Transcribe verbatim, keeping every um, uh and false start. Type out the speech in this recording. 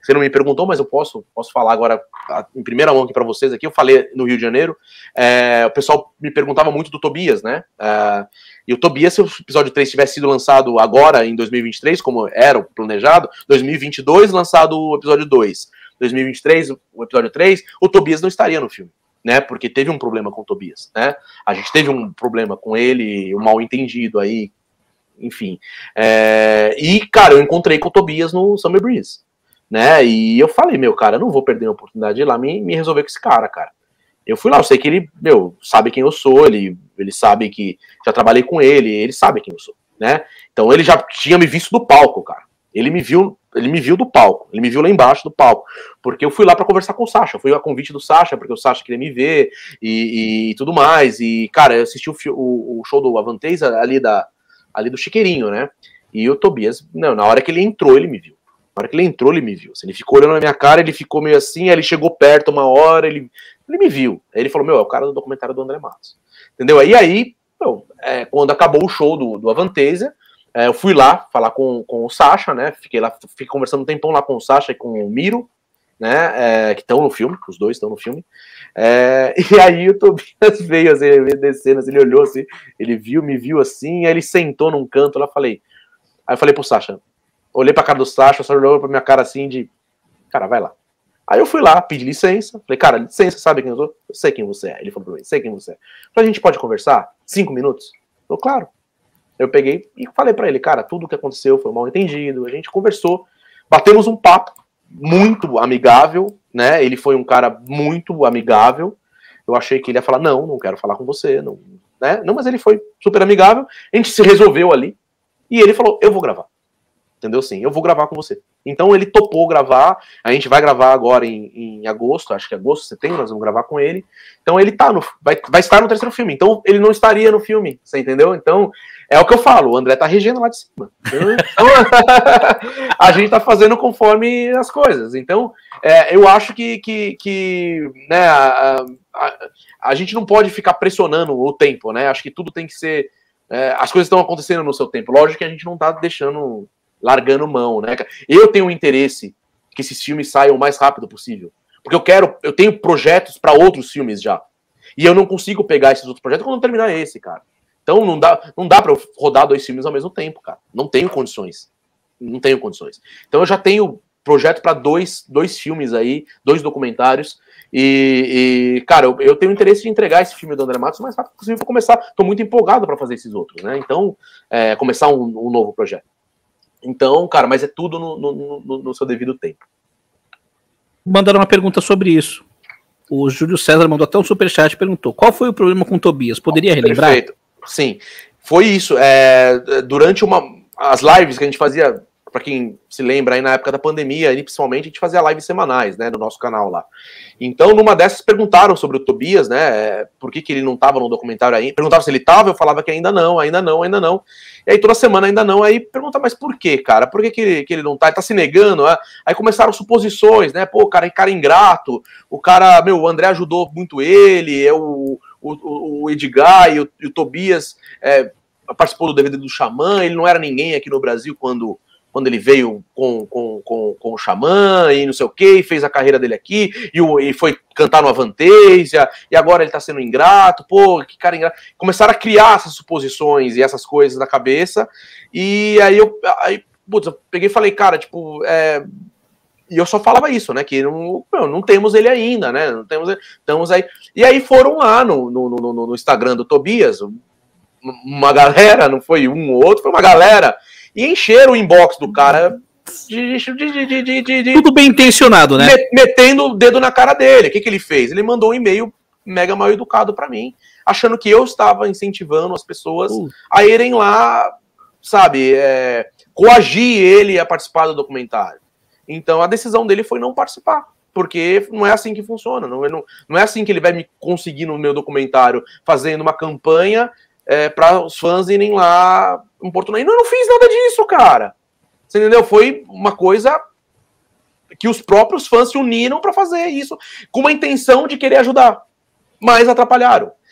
você não me perguntou, mas eu posso, posso falar agora em primeira mão aqui para vocês aqui. Eu falei no Rio de Janeiro, é, o pessoal me perguntava muito do Tobias, né? É, e o Tobias, se o episódio três tivesse sido lançado agora, em dois mil e vinte e três, como era o planejado, dois mil e vinte e dois, lançado o episódio dois, dois mil e vinte e três, o episódio três, o Tobias não estaria no filme, né? Porque teve um problema com o Tobias, né? A gente teve um problema com ele, um mal entendido aí, enfim. É, e, cara, eu encontrei com o Tobias no Summer Breeze, né? E eu falei, meu, cara, eu não vou perder a oportunidade de ir lá me, me resolver com esse cara, cara. Eu fui lá, eu sei que ele, meu, sabe quem eu sou, ele, ele sabe que já trabalhei com ele, ele sabe quem eu sou, né? Então ele já tinha me visto do palco, cara. Ele me viu, ele me viu do palco, ele me viu lá embaixo do palco, porque eu fui lá pra conversar com o Sacha, eu fui a convite do Sacha, porque o Sacha queria me ver e, e tudo mais, e, cara, eu assisti o, o, o show do Avanteza ali, da, ali do Chiqueirinho, né? E o Tobias, não, na hora que ele entrou, ele me viu. Na hora que ele entrou, ele me viu. Ele ficou olhando na minha cara, ele ficou meio assim, aí ele chegou perto uma hora, ele, ele me viu. Aí ele falou, meu, é o cara do documentário do André Matos. Entendeu? E aí, meu, é, quando acabou o show do, do Avanteza, é, eu fui lá falar com, com o Sacha, né? Fiquei lá, fiquei conversando um tempão lá com o Sacha e com o Miro, né? É, que estão no filme, os dois estão no filme. É, e aí o Tobias veio assim, ele veio descendo, assim, ele olhou assim, ele viu, me viu assim, aí ele sentou num canto lá, falei. Aí eu falei pro Sacha, olhei pra cara do Sacha, o Sacha olhou pra minha cara assim de, cara, vai lá. Aí eu fui lá, pedi licença, falei, cara, licença, sabe quem eu sou? Eu sei quem você é. Ele falou pra mim, sei quem você é. Falei, a gente pode conversar? Cinco minutos? Eu, claro. Eu peguei e falei pra ele, cara, tudo o que aconteceu foi mal entendido, a gente conversou, batemos um papo muito amigável, né? Ele foi um cara muito amigável. Eu achei que ele ia falar, não, não quero falar com você, não, né? Não, mas ele foi super amigável, a gente se resolveu ali, e ele falou, eu vou gravar. Entendeu? Sim, eu vou gravar com você. Então ele topou gravar, a gente vai gravar agora em, em agosto, acho que é agosto, setembro, nós vamos gravar com ele. Então ele tá no, vai, vai estar no terceiro filme, então ele não estaria no filme, você entendeu? Então é o que eu falo, o André tá regendo lá de cima. Então a gente tá fazendo conforme as coisas. Então é, eu acho que, que, que né, a, a, a gente não pode ficar pressionando o tempo, né? Acho que tudo tem que ser, é, as coisas estão acontecendo no seu tempo. Lógico que a gente não tá deixando, largando mão, né? Eu tenho um interesse que esses filmes saiam o mais rápido possível, porque eu quero, eu tenho projetos para outros filmes já, e eu não consigo pegar esses outros projetos quando eu terminar esse, cara. Então não dá, não dá para eu rodar dois filmes ao mesmo tempo, cara. Não tenho condições, não tenho condições. Então eu já tenho projeto para dois, dois filmes aí, dois documentários, e, e cara, eu, eu tenho interesse de entregar esse filme do André Matos o mais rápido possível para começar. Tô muito empolgado para fazer esses outros, né? Então é, começar um, um novo projeto. Então, cara, mas é tudo no, no, no, no seu devido tempo. Mandaram uma pergunta sobre isso. O Júlio César mandou até um superchat e perguntou, qual foi o problema com o Tobias? Poderia relembrar? Perfeito. Sim, foi isso. É, durante uma, as lives que a gente fazia, para quem se lembra, aí na época da pandemia, e principalmente, a gente fazia lives semanais, né, no nosso canal lá. Então, numa dessas, perguntaram sobre o Tobias, né, por que, que ele não estava no documentário ainda. Perguntavam se ele estava, eu falava que ainda não, ainda não, ainda não. E aí toda semana ainda não, aí pergunta, mas por quê, cara? Por que, que, ele, que ele não tá? Ele tá se negando? Né? Aí começaram suposições, né? Pô, cara, cara ingrato, o cara, meu, o André ajudou muito ele, é o, o, o Edgar e o, e o Tobias é, participou do D V D do Xamã, ele não era ninguém aqui no Brasil quando, quando ele veio com, com, com, com o Xamã e não sei o que, fez a carreira dele aqui, e, o, e foi cantar no Avantasia, e agora ele tá sendo ingrato, pô, que cara ingrato. Começaram a criar essas suposições e essas coisas na cabeça, e aí eu, aí, putz, eu peguei e falei, cara, tipo, é... e eu só falava isso, né, que não, não, não temos ele ainda, né, não temos, estamos aí, e aí foram lá no, no, no, no Instagram do Tobias, uma galera, não foi um ou outro, foi uma galera, e encheram o inbox do cara de, de, de, de, de, de tudo bem intencionado, né? Metendo o dedo na cara dele. O que, que ele fez? Ele mandou um e-mail mega mal educado pra mim, achando que eu estava incentivando as pessoas uh. a irem lá, sabe, é, coagir ele a participar do documentário. Então a decisão dele foi não participar, porque não é assim que funciona, não, não, não é assim que ele vai me conseguir no meu documentário fazendo uma campanha é, para os fãs irem lá importunar. E não, eu não fiz nada disso, cara. Você entendeu? Foi uma coisa que os próprios fãs se uniram para fazer isso, com uma intenção de querer ajudar, mas atrapalharam.